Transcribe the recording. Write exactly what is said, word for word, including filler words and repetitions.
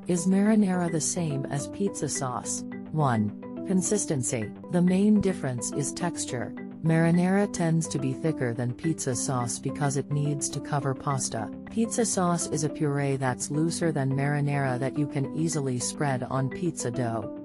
Is marinara the same as pizza sauce? one. Consistency. The main difference is texture. Marinara tends to be thicker than pizza sauce because it needs to cover pasta. Pizza sauce is a puree that's looser than marinara that you can easily spread on pizza dough.